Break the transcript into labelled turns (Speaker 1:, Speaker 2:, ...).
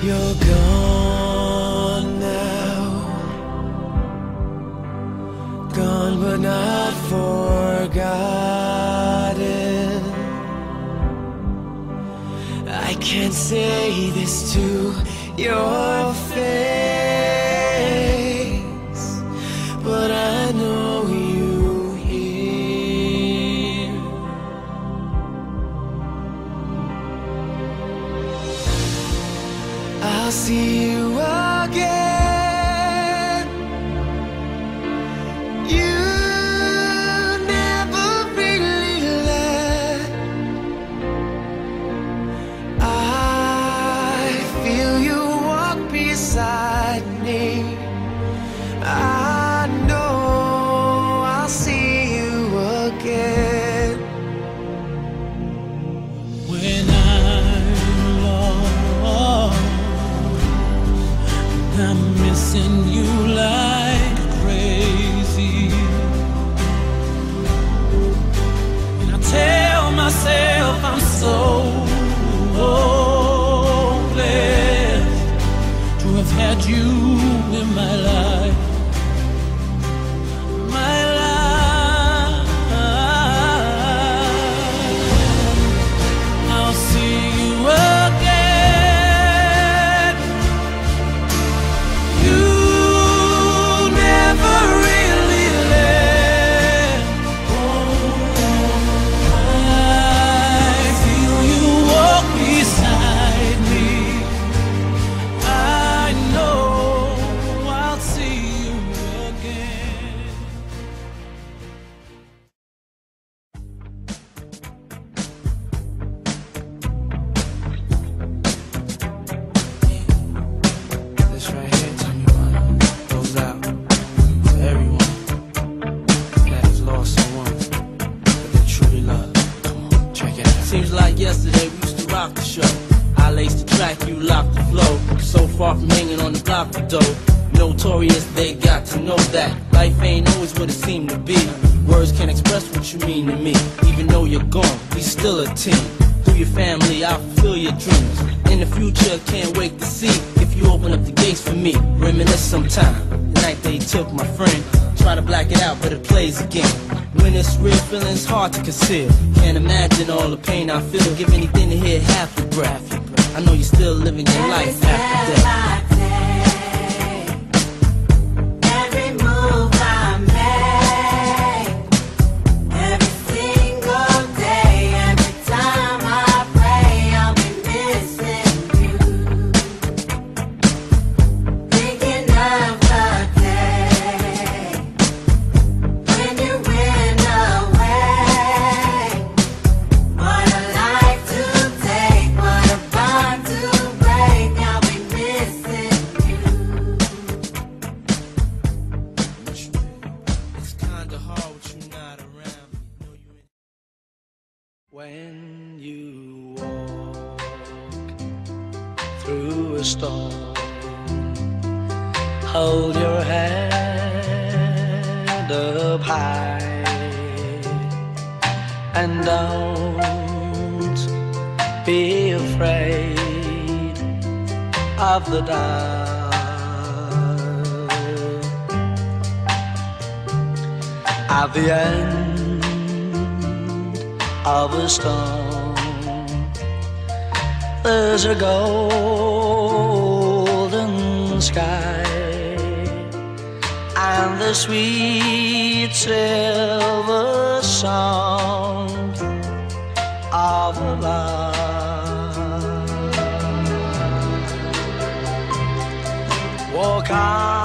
Speaker 1: You're gone now, gone but not forgotten. I can't say this to your face, but I know you hear. I'll see you again. You never really left. I feel you walk beside me. I know I'll see you again.
Speaker 2: When I'm lost, I'm missing you like crazy, and I tell myself I'm so blessed to have had you in my life. My life. I'll see you again. You never really left. I feel you walk beside me. I know I'll see you again.
Speaker 1: This right here, tell me one, goes out to everyone that has lost someone that they truly love. Come on, check it out.
Speaker 3: Seems like yesterday we used to rock the show. I laced the track, you locked the flow. So far from hanging on the block of dough. Notorious, they got to know that life ain't always what it seemed to be. Words can't express what you mean to me. Even though you're gone, we still a team. Through your family, I'll fulfill your dreams. In the future, can't wait to see if you open up the gates for me. Reminisce sometime. The night they took my friend. Try to black it out, but it plays again. When it's real, feeling's hard to conceal. Can't imagine all the pain I feel. Give anything to hear half your breath. I know you're still living your life after death.
Speaker 1: When you walk through a storm, hold your head up high and don't be afraid of the dark. At the end of a storm, there's a golden sky and the sweet silver sound of love. Walk on